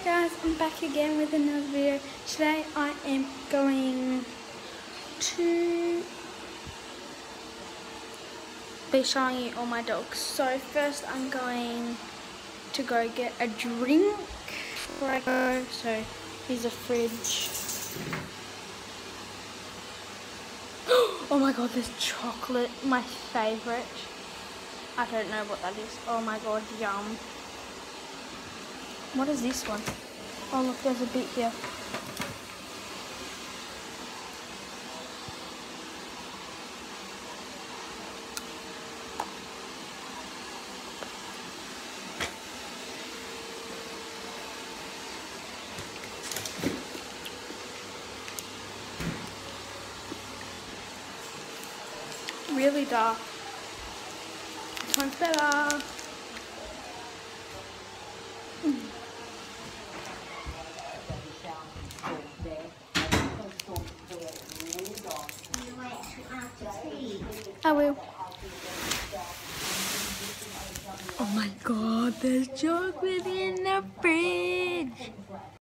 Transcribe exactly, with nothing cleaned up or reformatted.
guys, I'm back again with another video. Today I am going to be showing you all my dogs. So first I'm going to go get a drink before I go. So here's a fridge. Oh my god, there's chocolate, my favourite. I don't know what that is. Oh my god, yum. What is this one? Oh look, there's a bit here. Really dark. This one's better. Mm. I will. Oh my god, there's chocolate in the fridge.